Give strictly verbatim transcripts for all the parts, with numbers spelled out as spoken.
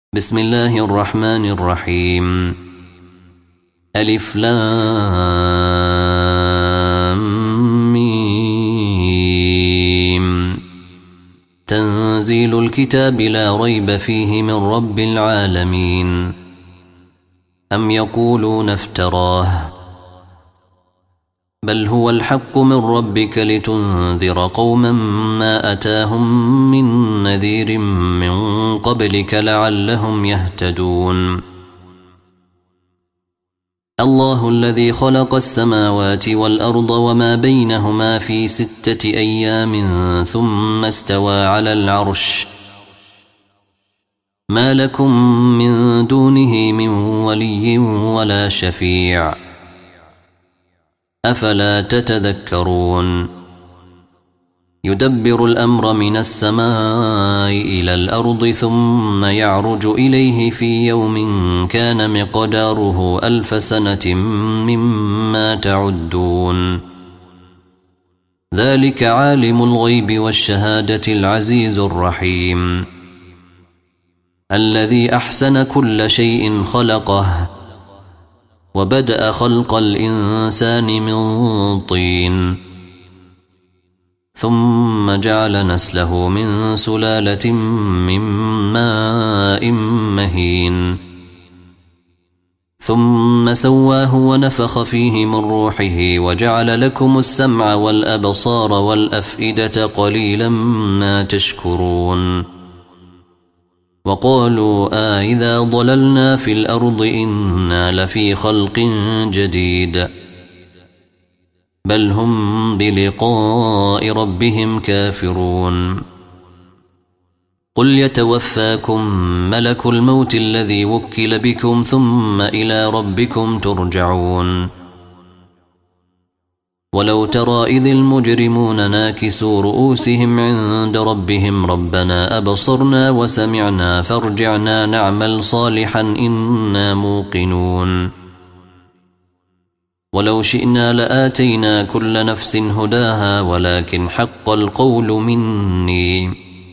بسم الله الرحمن الرحيم. ألف لام ميم. تنزيل الكتاب لا ريب فيه من رب العالمين. أم يقولون افتراه بل هو الحق من ربك لتنذر قوما ما أتاهم من نذير من قبلك لعلهم يهتدون. الله الذي خلق السماوات والأرض وما بينهما في ستة أيام ثم استوى على العرش ما لكم من دونه من ولي ولا شفيع أفلا تتذكرون. يدبر الأمر من السماء إلى الأرض ثم يعرج إليه في يوم كان مقداره ألف سنة مما تعدون. ذلك عالم الغيب والشهادة العزيز الرحيم الذي أحسن كل شيء خلقه وبدأ خلق الإنسان من طين ثم جعل نسله من سلالة من ماء مهين ثم سواه ونفخ فيه من روحه وجعل لكم السمع والأبصار والأفئدة قليلا ما تشكرون. وقالوا آه إذا ضللنا في الأرض إنا لفي خلق جديد بل هم بلقاء ربهم كافرون. قل يتوفاكم ملك الموت الذي وكل بكم ثم إلى ربكم ترجعون. ولو ترى إذ المجرمون ناكسوا رؤوسهم عند ربهم ربنا أبصرنا وسمعنا فارجعنا نعمل صالحا إنا موقنون. ولو شئنا لآتينا كل نفس هداها ولكن حق القول مني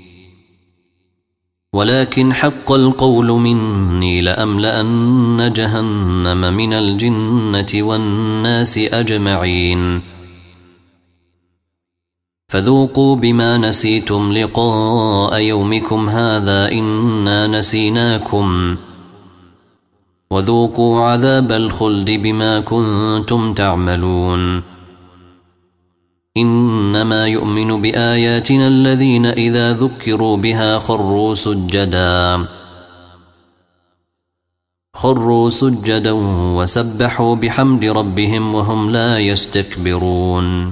ولكن حق القول مني لأملأن جهنم من الجنة والناس أجمعين. فذوقوا بما نسيتم لقاء يومكم هذا إنا نسيناكم وذوقوا عذاب الخلد بما كنتم تعملون. إنما يؤمن بآياتنا الذين إذا ذكروا بها خروا سجدا خروا سجدا وسبحوا بحمد ربهم وهم لا يستكبرون.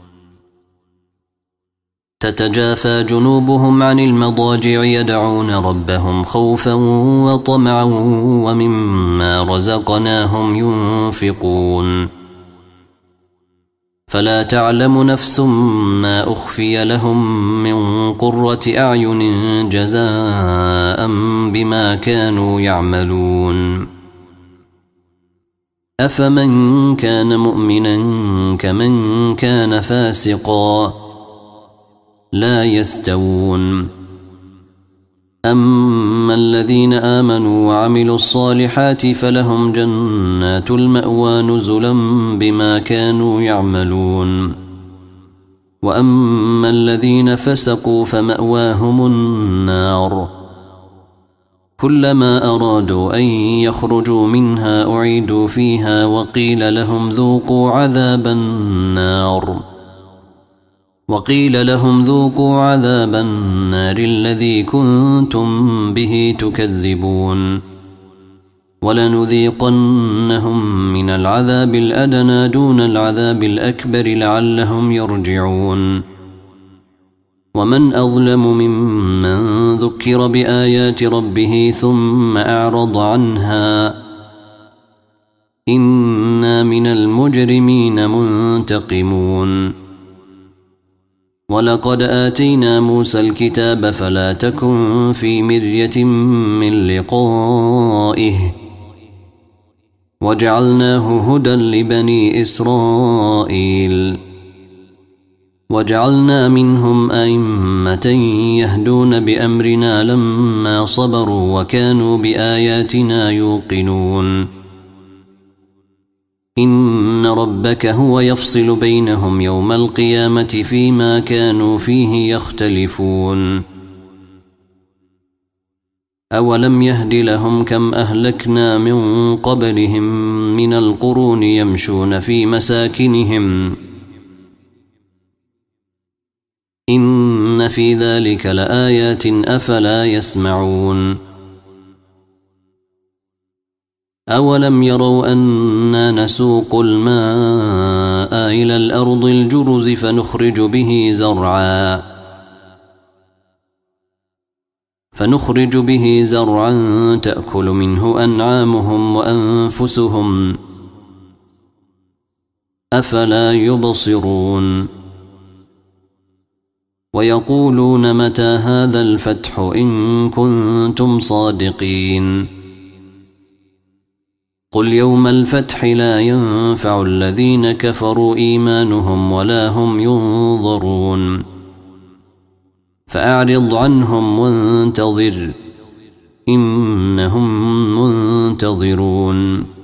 تتجافى جنوبهم عن المضاجع يدعون ربهم خوفا وطمعا ومما رزقناهم ينفقون. فلا تعلم نفس ما أخفي لهم من قرة أعين جزاء بما كانوا يعملون. أفمن كان مؤمنا كمن كان فاسقا لا يستوون. أما الذين آمنوا وعملوا الصالحات فلهم جنات المأوى نزلا بما كانوا يعملون. وأما الذين فسقوا فمأواهم النار كلما أرادوا أن يخرجوا منها أعيدوا فيها وقيل لهم ذوقوا عذاب النار وقيل لهم ذوقوا عذاب النار الذي كنتم به تكذبون. ولنذيقنهم من العذاب الأدنى دون العذاب الأكبر لعلهم يرجعون. ومن أظلم ممن ذكر بآيات ربه ثم أعرض عنها إنا من المجرمين منتقمون. ولقد آتينا موسى الكتاب فلا تكن في مرية من لقائه وجعلناه هدى لبني إسرائيل. وجعلنا منهم أئمة يهدون بأمرنا لما صبروا وكانوا بآياتنا يوقنون إن ربك هو يفصل بينهم يوم القيامة فيما كانوا فيه يختلفون أولم يهد لهم كم أهلكنا من قبلهم من القرون يمشون في مساكنهم إن في ذلك لآيات أفلا يسمعون أولم يروا أنا نسوق الماء إلى الأرض الجرز فنخرج به زرعا فنخرج به زرعا تأكل منه أنعامهم وأنفسهم أفلا يبصرون ويقولون متى هذا الفتح إن كنتم صادقين قل يوم الفتح لا ينفع الذين كفروا إيمانهم ولا هم ينظرون فأعرض عنهم وانتظر إنهم منتظرون